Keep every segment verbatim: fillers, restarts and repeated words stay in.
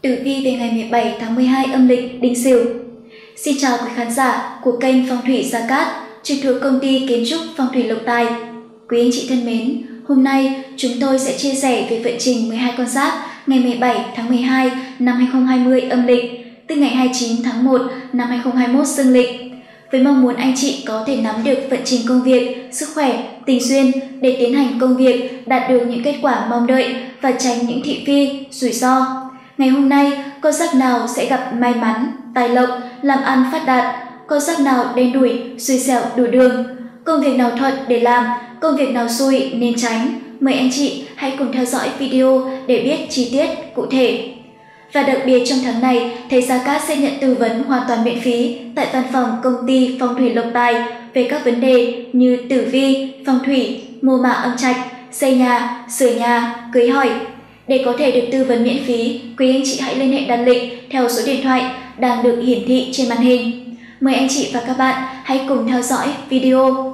Tử vi về ngày mười bảy tháng mười hai âm lịch Đinh Sửu. Xin chào quý khán giả của kênh Phong thủy Gia Cát, trực thuộc công ty kiến trúc Phong thủy Lộc Tài. Quý anh chị thân mến, hôm nay chúng tôi sẽ chia sẻ về vận trình mười hai con giáp ngày mười bảy tháng mười hai năm hai nghìn không trăm hai mươi âm lịch, từ ngày hai mươi chín tháng một năm hai nghìn không trăm hai mươi mốt dương lịch. Với mong muốn anh chị có thể nắm được vận trình công việc, sức khỏe, tình duyên để tiến hành công việc đạt được những kết quả mong đợi và tránh những thị phi, rủi ro. Ngày hôm nay, con giáp nào sẽ gặp may mắn, tài lộc, làm ăn phát đạt, con giáp nào đen đủi, xui xẻo đủ đường, công việc nào thuận để làm, công việc nào xui nên tránh. Mời anh chị hãy cùng theo dõi video để biết chi tiết cụ thể. Và đặc biệt trong tháng này, thầy Gia Cát sẽ nhận tư vấn hoàn toàn miễn phí tại văn phòng công ty Phong thủy Lộc Tài về các vấn đề như tử vi, phong thủy, mùa mã âm trạch, xây nhà, sửa nhà, cưới hỏi. Để có thể được tư vấn miễn phí, quý anh chị hãy liên hệ đặt lịch theo số điện thoại đang được hiển thị trên màn hình. Mời anh chị và các bạn hãy cùng theo dõi video.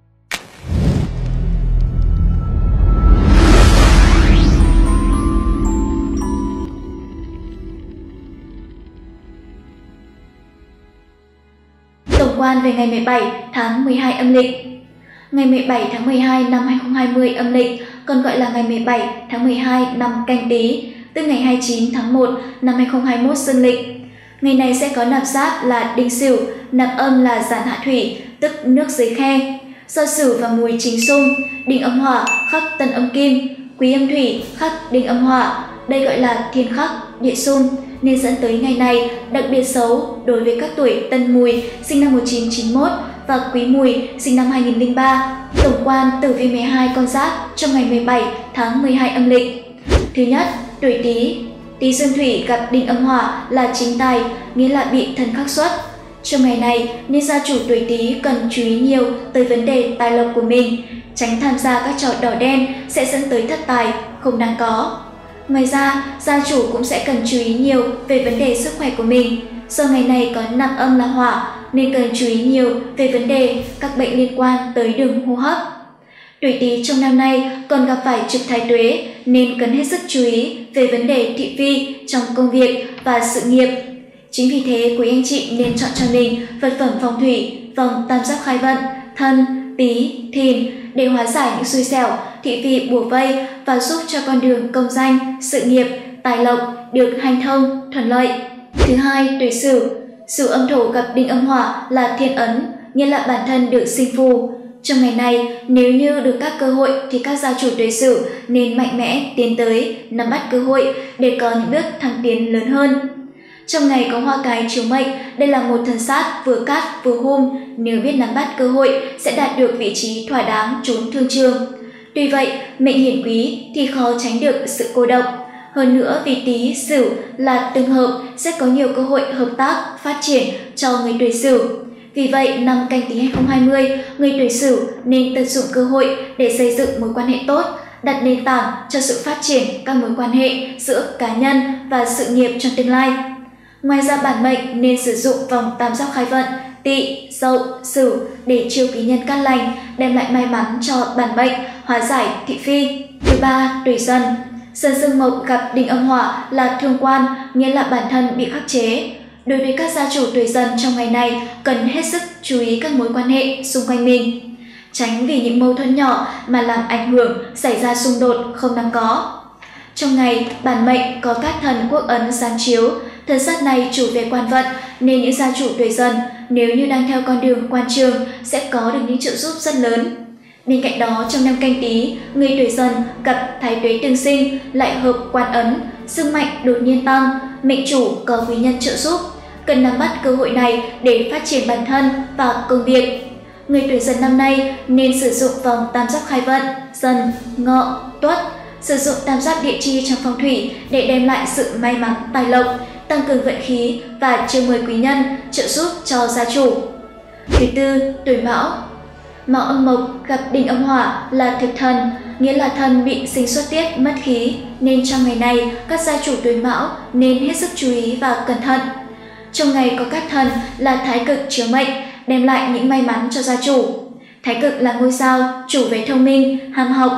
Tổng quan về ngày mười bảy tháng mười hai âm lịch. Ngày mười bảy tháng mười hai năm hai nghìn không trăm hai mươi âm lịch, còn gọi là ngày mười bảy tháng mười hai năm Canh Tý, tức ngày hai mươi chín tháng một năm hai nghìn không trăm hai mươi mốt dương lịch. Ngày này sẽ có nạp giáp là Đinh Sửu, nạp âm là Giản Hạ Thủy, tức nước dưới khe. Do Sửu và Mùi chính xung, Đinh âm hỏa khắc Tân âm kim, Quý âm thủy khắc Đinh âm hỏa, đây gọi là thiên khắc địa xung, nên dẫn tới ngày này đặc biệt xấu đối với các tuổi Tân Mùi sinh năm một nghìn chín trăm chín mươi mốt và Quý Mùi sinh năm hai nghìn không trăm lẻ ba. Tổng quan tử vi mười hai con giáp trong ngày mười bảy tháng mười hai âm lịch. Thứ nhất, tuổi Tý. Tý dương thủy gặp Đinh âm hỏa là chính tài, nghĩa là bị thân khắc xuất. Trong ngày này, nên gia chủ tuổi Tý cần chú ý nhiều tới vấn đề tài lộc của mình, tránh tham gia các trò đỏ đen sẽ dẫn tới thất tài không đáng có. Ngoài ra, gia chủ cũng sẽ cần chú ý nhiều về vấn đề sức khỏe của mình. Do ngày này có nạp âm là hỏa, nên cần chú ý nhiều về vấn đề các bệnh liên quan tới đường hô hấp. Tuổi Tý trong năm nay còn gặp phải trực thái tuế, nên cần hết sức chú ý về vấn đề thị phi trong công việc và sự nghiệp. Chính vì thế, quý anh chị nên chọn cho mình vật phẩm phong thủy vòng tam giác khai vận Thân, Tý, Thìn để hóa giải những xui xẻo, thị phi bủa vây và giúp cho con đường công danh, sự nghiệp, tài lộc được hanh thông, thuận lợi. Thứ hai, tuổi Sửu. Sửu âm thổ gặp Đinh âm hỏa là thiên ấn, nghĩa là bản thân được sinh phù. Trong ngày này, nếu như được các cơ hội thì các gia chủ tuổi Sửu nên mạnh mẽ tiến tới, nắm bắt cơ hội để có những bước thăng tiến lớn hơn. Trong ngày có hoa cái chiếu mệnh, đây là một thần sát vừa cát vừa hung, nếu biết nắm bắt cơ hội sẽ đạt được vị trí thỏa đáng trốn thương trường. Tuy vậy, mệnh hiển quý thì khó tránh được sự cô độc. Hơn nữa, vì Tý Sửu là tương hợp sẽ có nhiều cơ hội hợp tác, phát triển cho người tuổi Sửu. Vì vậy, năm Canh Tý hai nghìn không trăm hai mươi, người tuổi Sửu nên tận dụng cơ hội để xây dựng mối quan hệ tốt, đặt nền tảng cho sự phát triển các mối quan hệ giữa cá nhân và sự nghiệp trong tương lai. Ngoài ra, bản mệnh nên sử dụng vòng tam giác khai vận Tỵ, Dậu, Sửu để chiêu quý nhân cát lành, đem lại may mắn cho bản mệnh, hóa giải thị phi. Thứ ba, tuổi Dần. Dần dương mộc gặp Đinh âm hỏa là thương quan, nghĩa là bản thân bị khắc chế. Đối với các gia chủ tuổi Dần trong ngày này cần hết sức chú ý các mối quan hệ xung quanh mình, tránh vì những mâu thuẫn nhỏ mà làm ảnh hưởng xảy ra xung đột không đáng có. Trong ngày, bản mệnh có các thần quốc ấn giáng chiếu, thần sát này chủ về quan vận, nên những gia chủ tuổi Dần nếu như đang theo con đường quan trường sẽ có được những trợ giúp rất lớn. Bên cạnh đó, trong năm Canh Tý, người tuổi Dần gặp thái tuế tương sinh lại hợp quan ấn, sức mạnh đột nhiên tăng, mệnh chủ có quý nhân trợ giúp, cần nắm bắt cơ hội này để phát triển bản thân và công việc. Người tuổi Dần năm nay nên sử dụng vòng tam giác khai vận Dần, Ngọ, Tuất, sử dụng tam giác địa chi trong phong thủy để đem lại sự may mắn tài lộc, tăng cường vận khí và chiêu mời quý nhân trợ giúp cho gia chủ. Thứ tư, tuổi Mão. Mão âm mộc gặp Đinh âm hỏa là thực thần, nghĩa là thân bị sinh xuất tiết mất khí, nên trong ngày này các gia chủ tuổi Mão nên hết sức chú ý và cẩn thận. Trong ngày có các thần là thái cực chiếu mệnh, đem lại những may mắn cho gia chủ. Thái cực là ngôi sao chủ về thông minh, ham học.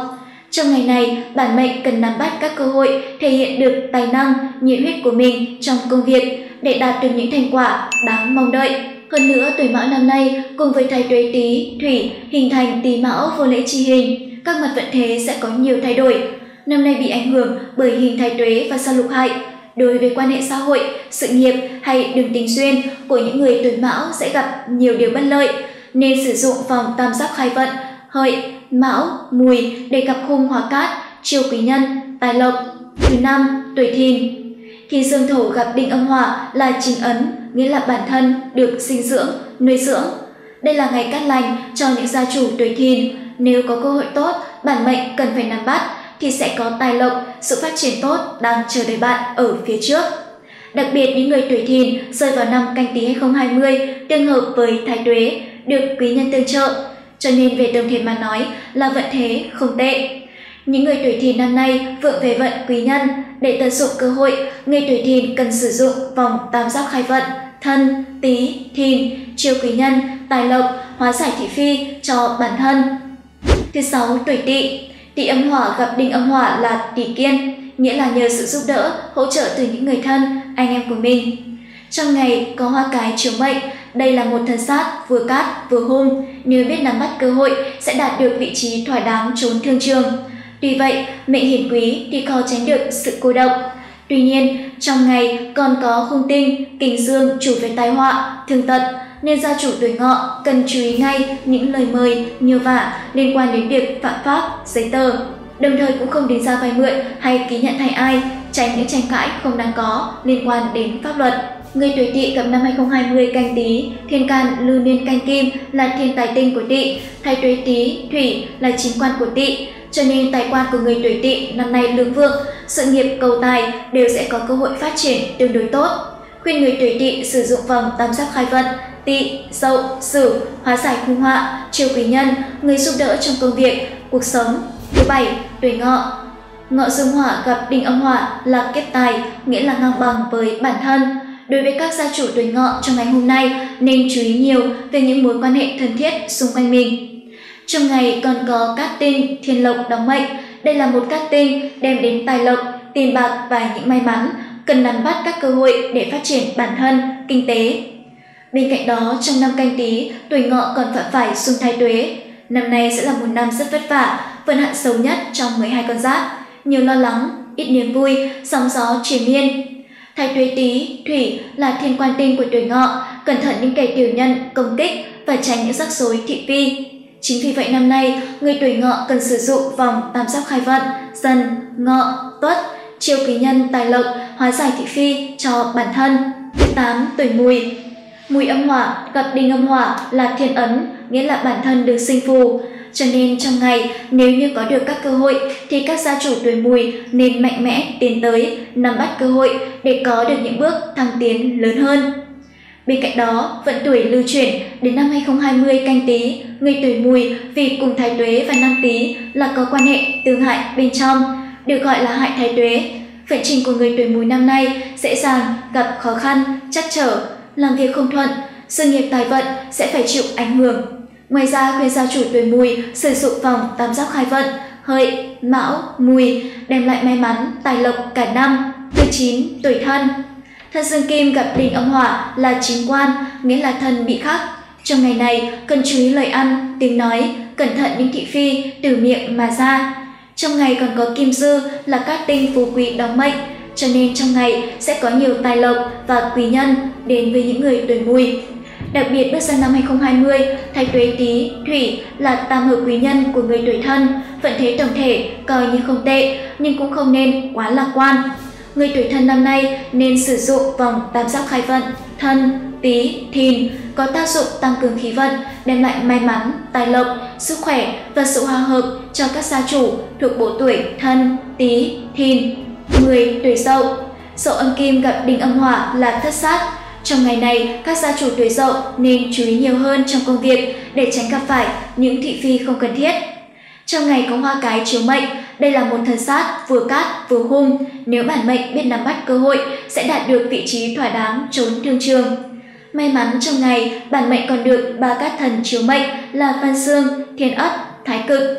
Trong ngày này, bản mệnh cần nắm bắt các cơ hội thể hiện được tài năng, nhiệt huyết của mình trong công việc để đạt được những thành quả đáng mong đợi. Hơn nữa, tuổi Mão năm nay cùng với thái tuế Tý, Thủy hình thành Tý Mão vô lễ chi hình, các mặt vận thế sẽ có nhiều thay đổi. Năm nay bị ảnh hưởng bởi hình thái tuế và sao lục hại. Đối với quan hệ xã hội, sự nghiệp hay đường tình duyên của những người tuổi Mão sẽ gặp nhiều điều bất lợi, nên sử dụng vòng tam giác khai vận Hợi, Mão, Mùi để gặp khung hỏa cát, chiêu quý nhân, tài lộc. Thứ năm, tuổi Thìn. Khi dương thổ gặp đinh âm hỏa là chính ấn, nghĩa là bản thân được sinh dưỡng, nuôi dưỡng. Đây là ngày cát lành cho những gia chủ tuổi Thìn. Nếu có cơ hội tốt, bản mệnh cần phải nắm bắt thì sẽ có tài lộc, sự phát triển tốt đang chờ đợi bạn ở phía trước. Đặc biệt những người tuổi Thìn rơi vào năm Canh Tý hai không hai không tương hợp với thái tuế, được quý nhân tương trợ, cho nên về tổng thể mà nói là vận thế không tệ. Những người tuổi Thìn năm nay vượng về vận quý nhân, để tận dụng cơ hội, người tuổi Thìn cần sử dụng vòng tam giác khai vận Thân, Tý, Thìn, chiêu quý nhân, tài lộc, hóa giải thị phi cho bản thân. Thứ sáu, tuổi Tỵ. Tỵ âm hỏa gặp đinh âm hỏa là Tỵ Kiên, nghĩa là nhờ sự giúp đỡ, hỗ trợ từ những người thân, anh em của mình. Trong ngày có hoa cái chiếu mệnh, đây là một thần sát vừa cát vừa hung, nếu biết nắm bắt cơ hội sẽ đạt được vị trí thỏa đáng trốn thương trường. Tuy vậy, mệnh hiển quý thì khó tránh được sự cô độc. Tuy nhiên, trong ngày còn có hung tinh, kình dương chủ về tai họa, thương tật, nên gia chủ tuổi Ngọ cần chú ý ngay những lời mời, nhờ vả liên quan đến việc phạm pháp, giấy tờ. Đồng thời cũng không đứng ra vay mượn hay ký nhận thay ai, tránh những tranh cãi không đáng có liên quan đến pháp luật. Người tuổi Tỵ gặp năm hai không hai không Canh Tý, thiên can lưu niên canh kim là thiên tài tinh của Tỵ, thái tuế Tý, Thủy là chính quan của Tỵ, cho nên tài quan của người tuổi Tỵ năm nay lương vượng, sự nghiệp cầu tài đều sẽ có cơ hội phát triển tương đối tốt. Khuyên người tuổi Tỵ sử dụng vòng tam giác khai vận Tỵ, Dậu, Sửu, hóa giải khung họa, chiêu quý nhân, người giúp đỡ trong công việc, cuộc sống. Thứ bảy, tuổi Ngọ. Ngọ dương hỏa gặp đinh âm hỏa là kiếp tài, nghĩa là ngang bằng với bản thân. Đối với các gia chủ tuổi Ngọ trong ngày hôm nay nên chú ý nhiều về những mối quan hệ thân thiết xung quanh mình. Trong ngày còn có cát tinh, thiên lộc đóng mệnh. Đây là một cát tinh đem đến tài lộc, tiền bạc và những may mắn, cần nắm bắt các cơ hội để phát triển bản thân, kinh tế. Bên cạnh đó, trong năm Canh Tý, tuổi Ngọ còn phạm phải xung thái tuế. Năm nay sẽ là một năm rất vất vả, vận hạn xấu nhất trong mười hai con giáp, nhiều lo lắng, ít niềm vui, sóng gió triền miên. Thái tuế Tý, Thủy là thiên quan tinh của tuổi Ngọ, cẩn thận những kẻ tiểu nhân, công kích và tránh những rắc rối thị phi. Chính vì vậy năm nay, người tuổi Ngọ cần sử dụng vòng tam giác khai vận Dần, Ngọ, Tuất, chiêu quý nhân, tài lộc, hóa giải thị phi cho bản thân. Thứ tám, tuổi Mùi. Mùi âm hỏa gặp đinh âm hỏa là thiên ấn, nghĩa là bản thân được sinh phù. Cho nên trong ngày, nếu như có được các cơ hội thì các gia chủ tuổi Mùi nên mạnh mẽ tiến tới, nắm bắt cơ hội để có được những bước thăng tiến lớn hơn. Bên cạnh đó, vận tuổi lưu chuyển đến năm hai không hai không Canh Tý, người tuổi Mùi vì cùng thái tuế và năm Tý là có quan hệ tương hại bên trong, được gọi là hại thái tuế. Vận trình của người tuổi Mùi năm nay dễ dàng gặp khó khăn, trắc trở, làm việc không thuận, sự nghiệp tài vận sẽ phải chịu ảnh hưởng. Ngoài ra, khuyên gia chủ tuổi Mùi sử dụng vòng tam giác khai vận Hợi, Mão, Mùi đem lại may mắn, tài lộc cả năm. Thứ chín, tuổi Thân. Thân dương kim gặp đinh âm hỏa là chính quan, nghĩa là thân bị khắc. Trong ngày này, cần chú ý lời ăn, tiếng nói, cẩn thận những thị phi từ miệng mà ra. Trong ngày còn có kim dư là các tinh phú quý đóng mệnh, cho nên trong ngày sẽ có nhiều tài lộc và quý nhân đến với những người tuổi Mùi. Đặc biệt bước sang năm hai không hai không, thái tuế Tý, Thủy là tam hợp quý nhân của người tuổi Thân, vận thế tổng thể coi như không tệ nhưng cũng không nên quá lạc quan. Người tuổi Thân năm nay nên sử dụng vòng tam giác khai vận Thân, Tý, Thìn có tác dụng tăng cường khí vận, đem lại may mắn, tài lộc, sức khỏe và sự hòa hợp cho các gia chủ thuộc bộ tuổi Thân, Tý, Thìn. mười. Tuổi Dậu. Dậu âm kim gặp đinh âm hỏa là thất sát. Trong ngày này, các gia chủ tuổi Dậu nên chú ý nhiều hơn trong công việc để tránh gặp phải những thị phi không cần thiết. Trong ngày có hoa cái chiếu mệnh, đây là một thần sát vừa cát vừa hung, nếu bản mệnh biết nắm bắt cơ hội sẽ đạt được vị trí thỏa đáng trốn thương trường. May mắn trong ngày, bản mệnh còn được ba cát thần chiếu mệnh là Văn Xương, Thiên Ất, Thái Cực.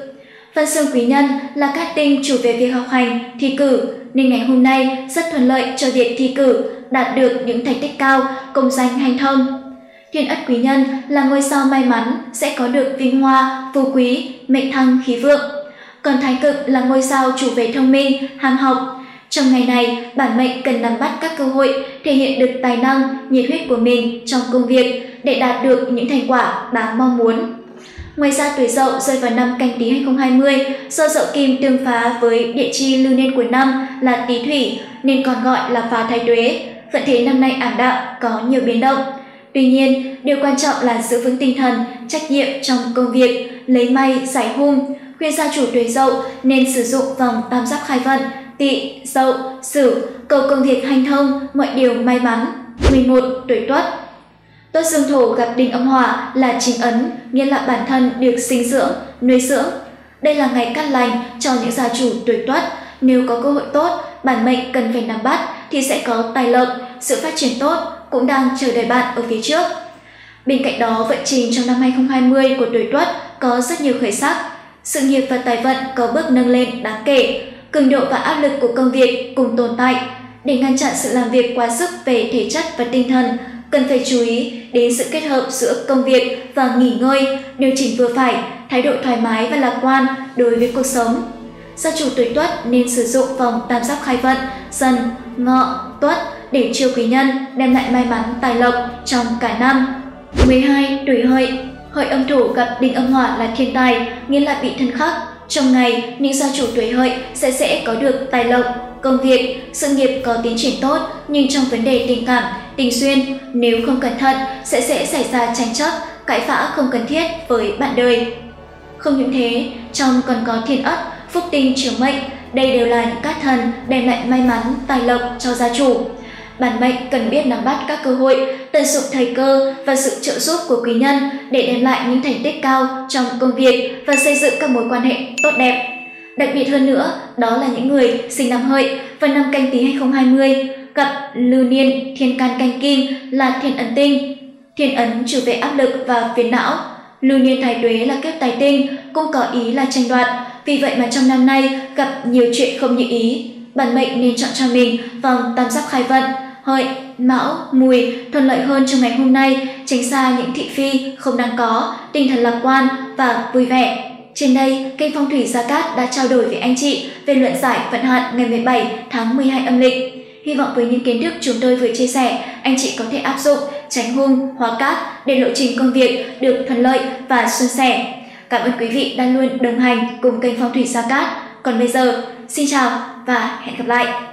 Văn xương quý nhân là cát tinh chủ về việc học hành, thi cử, nên ngày hôm nay rất thuận lợi cho việc thi cử, đạt được những thành tích cao, công danh hanh thông. Thiên ất quý nhân là ngôi sao may mắn sẽ có được vinh hoa, phú quý, mệnh thăng khí vượng. Còn thái cực là ngôi sao chủ về thông minh, ham học. Trong ngày này, bản mệnh cần nắm bắt các cơ hội, thể hiện được tài năng, nhiệt huyết của mình trong công việc để đạt được những thành quả đáng mong muốn. Ngoài ra, tuổi Dậu rơi vào năm Canh Tý hai không hai không, do Dậu Kim tương phá với địa chi lưu niên của năm là Tý Thủy nên còn gọi là phá thái tuế. Vận thế năm nay ảm đạm, có nhiều biến động. Tuy nhiên, điều quan trọng là giữ vững tinh thần, trách nhiệm trong công việc, lấy may giải hung. Khuyên gia chủ tuổi Dậu nên sử dụng vòng tam giác khai vận Tỵ, Dậu, Sửu, cầu công việc hanh thông, mọi điều may mắn. mười một. Tuổi Tuất. Tuất dương thổ gặp đinh âm hỏa là chính ấn, nghĩa là bản thân được sinh dưỡng, nuôi dưỡng. Đây là ngày cát lành cho những gia chủ tuổi Tuất. Nếu có cơ hội tốt, bản mệnh cần phải nắm bắt thì sẽ có tài lộc, sự phát triển tốt cũng đang chờ đợi bạn ở phía trước. Bên cạnh đó, vận trình trong năm hai không hai không của tuổi Tuất có rất nhiều khởi sắc. Sự nghiệp và tài vận có bước nâng lên đáng kể. Cường độ và áp lực của công việc cùng tồn tại. Để ngăn chặn sự làm việc quá sức về thể chất và tinh thần, cần phải chú ý đến sự kết hợp giữa công việc và nghỉ ngơi, điều chỉnh vừa phải, thái độ thoải mái và lạc quan đối với cuộc sống. Gia chủ tuổi Tuất nên sử dụng vòng tam giác khai vận Dần, Ngọ, Tuất để chiêu quý nhân, đem lại may mắn tài lộc trong cả năm. mười hai. Tuổi Hợi. Hợi âm thổ gặp đinh âm hỏa là thiên tài, nghĩa là bị thân khắc. Trong ngày, những gia chủ tuổi Hợi sẽ sẽ có được tài lộc, công việc, sự nghiệp có tiến triển tốt, nhưng trong vấn đề tình cảm, tình duyên, nếu không cẩn thận sẽ sẽ xảy ra tranh chấp, cãi vã không cần thiết với bạn đời. Không những thế, trong còn có thiên ất, phúc tinh chiếu mệnh, đây đều là những cát thần đem lại may mắn, tài lộc cho gia chủ. Bản mệnh cần biết nắm bắt các cơ hội, tận dụng thời cơ và sự trợ giúp của quý nhân để đem lại những thành tích cao trong công việc và xây dựng các mối quan hệ tốt đẹp. Đặc biệt hơn nữa, đó là những người sinh năm Hợi vào năm Canh Tý hai không hai không gặp lưu niên thiên can canh kim là thiên ấn tinh. Thiên ấn chủ về áp lực và phiền não. Lưu niên thái tuế là kiếp tài tinh, cũng có ý là tranh đoạt. Vì vậy mà trong năm nay gặp nhiều chuyện không như ý. Bản mệnh nên chọn cho mình vòng tam giác khai vận Hợi, Mão, Mùi thuận lợi hơn trong ngày hôm nay, tránh xa những thị phi không đáng có, tinh thần lạc quan và vui vẻ. Trên đây, kênh Phong thủy Gia Cát đã trao đổi với anh chị về luận giải vận hạn ngày mười bảy tháng mười hai âm lịch. Hy vọng với những kiến thức chúng tôi vừa chia sẻ, anh chị có thể áp dụng, tránh hung, hóa cát để lộ trình công việc được thuận lợi và suôn sẻ. Cảm ơn quý vị đã luôn đồng hành cùng kênh Phong thủy Gia Cát. Còn bây giờ, xin chào và hẹn gặp lại!